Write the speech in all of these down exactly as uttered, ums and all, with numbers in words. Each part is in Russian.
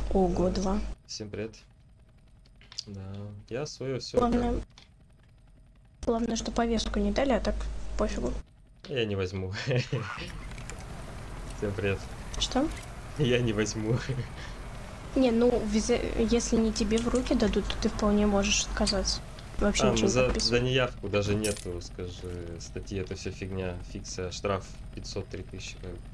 Ого, два. Всем привет. Да, я свое все. Главное, главное, что повестку не дали, а так пофигу. Я не возьму. Всем привет. Что? Я не возьму. Не, ну, если не тебе в руки дадут, то ты вполне можешь отказаться. Вообще Там ничего не за, подписывать. за неявку даже нету, скажи, статьи, это все фигня, фикция, штраф пятьсот три тысячи.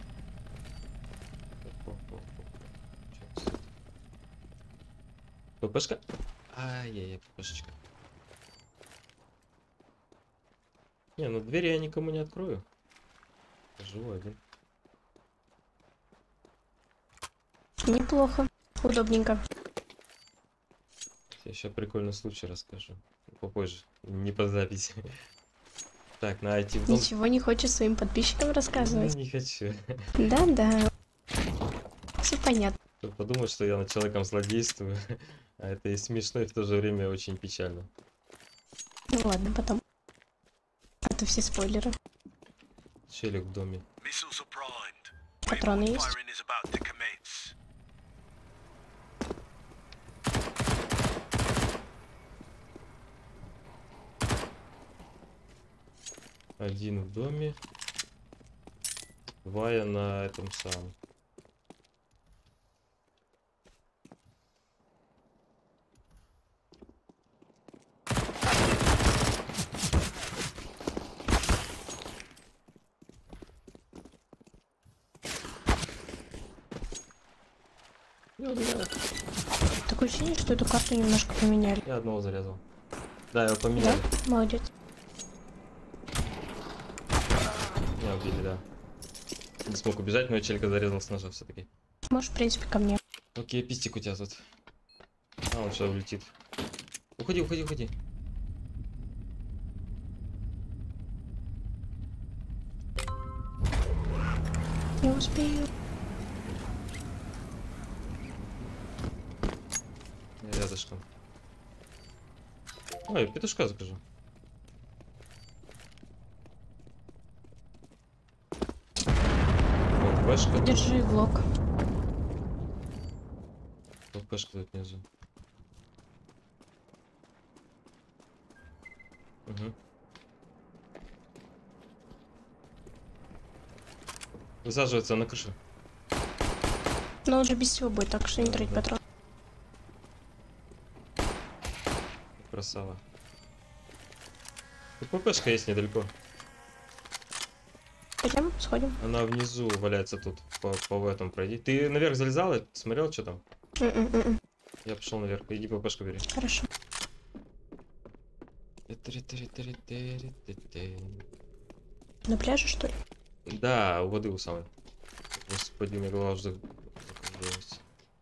ППшка? Ай-яй-яй, ППшечка. Не, ну двери я никому не открою. Живу один. Неплохо. Удобненько. Я еще прикольный случай расскажу. Попозже. Не по записи. Так, на идти в дом. Ничего не хочешь своим подписчикам рассказывать? Не хочу. Да-да. Все понятно. Подумать, что я над человеком злодействую. А это и смешно, и в то же время очень печально. Ну ладно, потом. А то все спойлеры. Челик в доме. Патроны есть? Один в доме. Двое на этом самом. Такое ощущение, что эту карту немножко поменяли. Я одного зарезал. Да, его поменяли. Да? Молодец. Меня убили, да. Не смог убежать, но я челика зарезал с ножа все-таки. Можешь, в принципе, ко мне. Окей, пистик у тебя тут. А, он что, улетит. Уходи, уходи, уходи. Не успею. Я рядышком. Ой, петушка закажу. ППшка. Держи блок. ППшка тут внизу. Угу. Высаживается на крышу. Но он же без всего будет, так что не трать патрон. Красава. Тут ППшка есть недалеко. Пойдем, сходим. Она внизу валяется тут. По, по этом пройди. Ты наверх залезал? Смотрел, что там? М-м-м. Я пошел наверх. Иди ППшку бери. Хорошо. На пляже, что ли? Да, у воды у самой. Господи, у меня голова уже закружилась.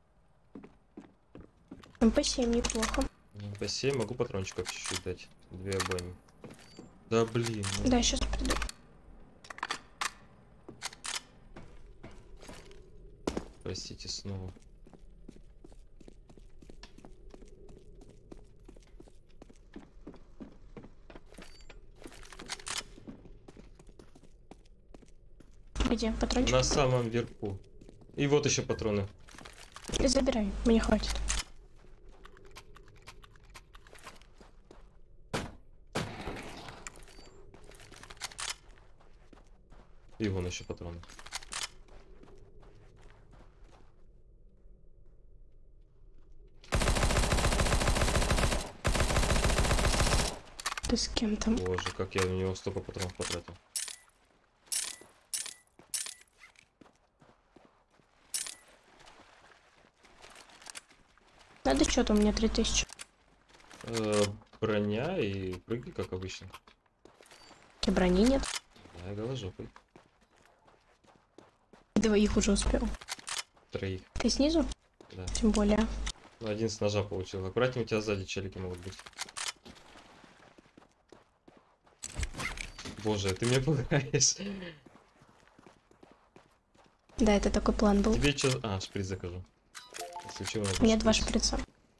эм пэ семь неплохо. эм пэ семь, могу патрончиков чуть-чуть дать. Две обойми. Да блин. Ну... Да, сейчас приду. Простите снова. Где патрончик? На самом верху. И вот еще патроны. Забирай, мне хватит. И вон еще патроны. Ты с кем там? Боже, как я у него столько патронов потратил. Надо что-то, у меня три тысячи. Э, броня и прыгай, как обычно. У тебя брони нет? Да, я голожопый. Двоих уже успел. Троих. Ты снизу? Да. Тем более. Ну, один с ножа получил. Аккуратнее, у тебя сзади челики могут быть. Боже, ты меня пугаешь. Да, это такой план был. Тебе что? А, шприц закажу. Если чего, У меня два шприца.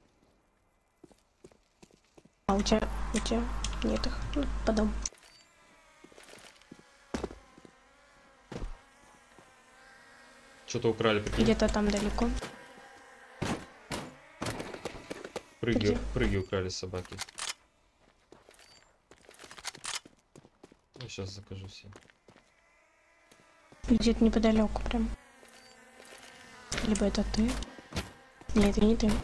А у тебя, у тебя нет их. Ну, потом. Что-то украли. Где-то там далеко. Прыги, Где? прыги украли собаки. Я сейчас закажу себе. Где-то неподалеку прям. Либо это ты. Нет, это не ты.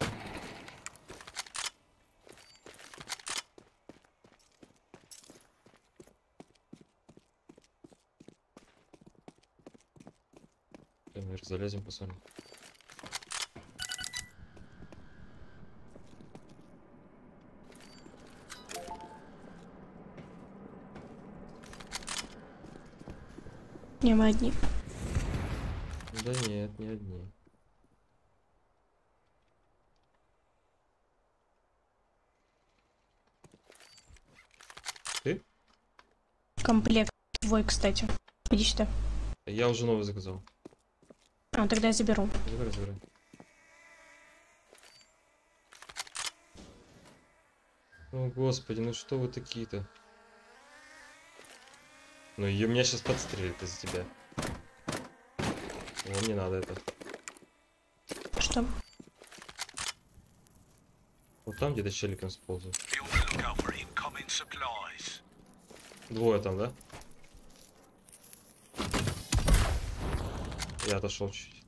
Наверх залезем, посмотрим. Не, мы одни. Да нет, не одни. Ты? Комплект твой, кстати. Иди сюда. Я уже новый заказал. А, тогда я заберу. Забирай, забирай. О, господи, ну что вы такие-то? Ну, ее меня сейчас подстрелят из-за тебя. О, не надо это. Что? Вот там где-то челиком сползает. Двое там, да? Я отошел чуть.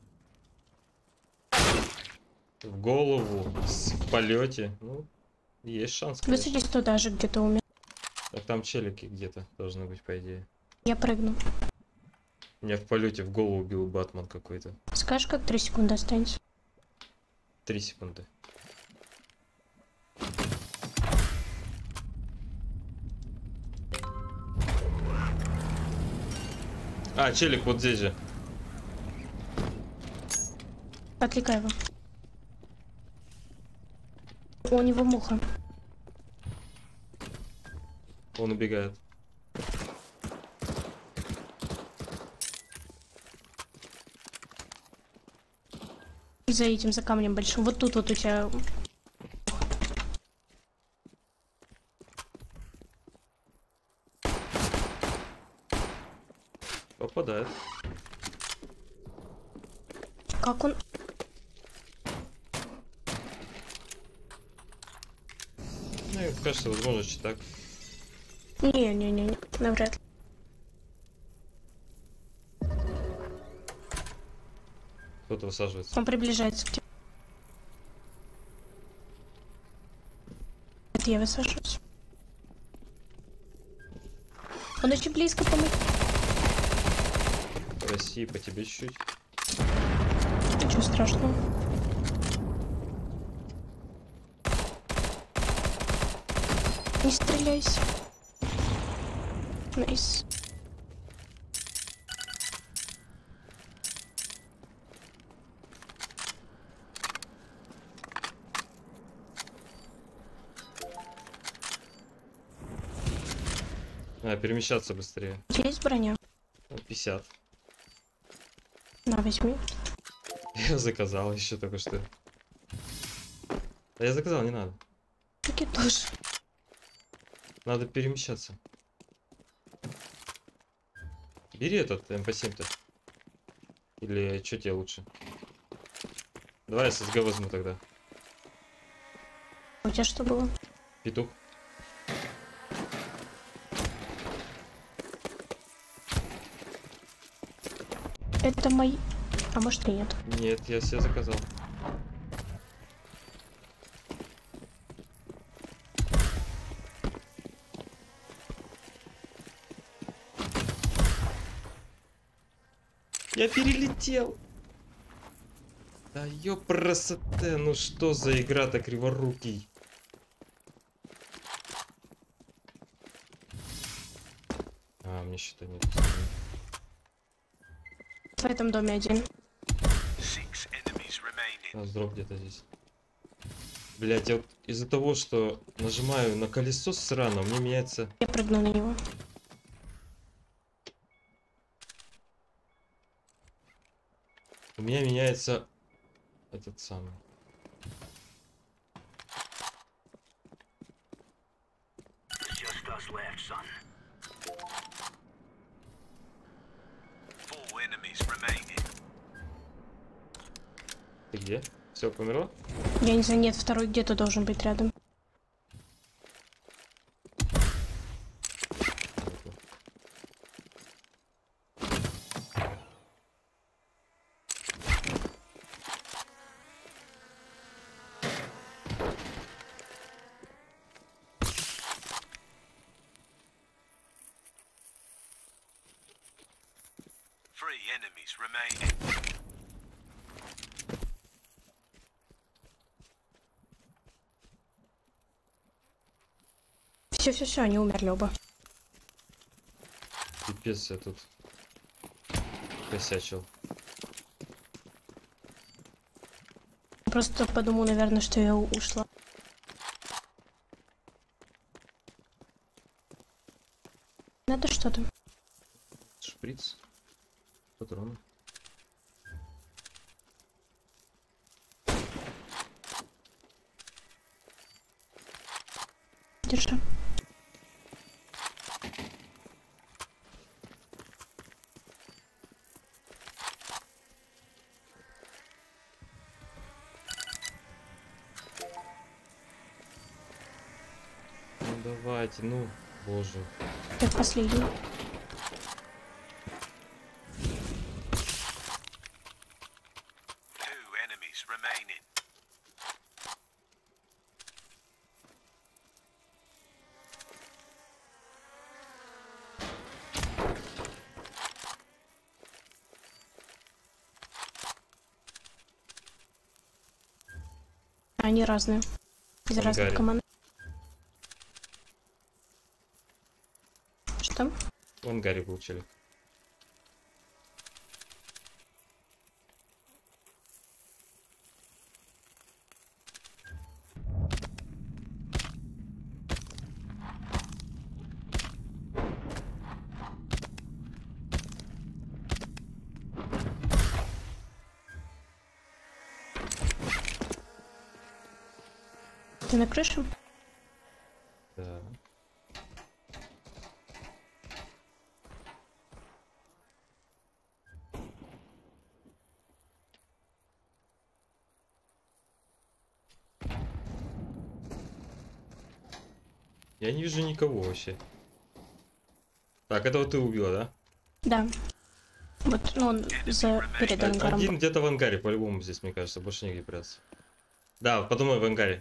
В голову, в полете. Ну, есть шанс. Вы садись туда же, где-то умер. Так там челики где-то должны быть, по идее. Я прыгну. Меня в полете в голову убил Батман какой-то. Скажешь, как три секунды останется? Три секунды. А, челик вот здесь же. Отвлекай его. У него муха. Он убегает. За этим, за камнем большим. Вот тут вот у тебя... Попадает. Как он... Ну, и кажется, возможно, что так. Не-не-не, навряд ли. Кто-то высаживается. Он приближается к тебе. Это я высаживаюсь. Он очень близко, помыть. В России по тебе чуть-чуть. Ничего страшного. Не стреляйся. Найс. А, перемещаться быстрее. У тебя есть броня? пятьдесят. На, возьми. Я заказал еще только что. А я заказал, не надо. Так и тоже. Надо перемещаться. Бери этот эм пэ семь-то. Или что тебе лучше? Давай эс эс гэ возьму тогда. У тебя что было? Петух. Это мои... А может и нет. Нет, я себе заказал. Я перелетел. Да ёпросоте, ну что за игра-то, криворукий? А, мне что-то нет. В этом доме один. А, дроп где-то здесь. Блять, я вот из-за того, что нажимаю на колесо срано, мне меняется... Я прыгну на него. У меня меняется этот самый. Ты где? Все, померло? Я не знаю, нет, второй где-то должен быть рядом. Three enemies remaining. Все, все, все, они умерли оба. Пипец, я тут косячил. Просто подумал, наверное, что я ушла. Надо что-то. Шприц. Патроны. Держи. Ну давайте, ну, боже. Так, последний. Two enemies remaining. Они разные. Из Ангаре. разных команд. Что? В ангаре был челик. Ты на крыше? Да. Я не вижу никого вообще. Так, этого ты убила, да? Да. Вот, ну, он за перед ангаром. Один где-то в ангаре, по-любому здесь, мне кажется, больше негде прятаться. Да, подумай, в ангаре.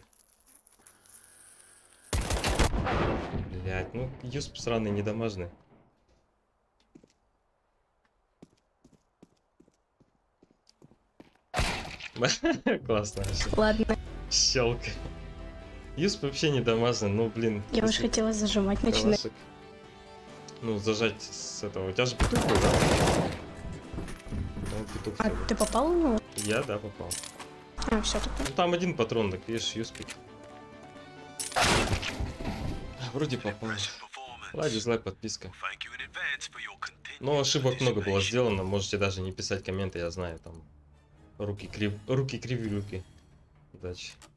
Блять, ну, юсп сраный, недамажный. Классно вообще. Ладно, Щелка. Юсп вообще недамажный, ну, блин. я уж если хотела зажимать начинать. калашик. Ну, зажать с этого. У тебя же петух был, да? Ну, петух А был. ты попал в него? Я, да, попал. А, все такое. Ну, там один патрон, так видишь, юспик. Вроде попал. Лайк, дизлайк, подписка. Thank you in advance for your continued Но ошибок много было participation. сделано, можете даже не писать комменты, я знаю, там руки крив... руки кривилюки. Удачи.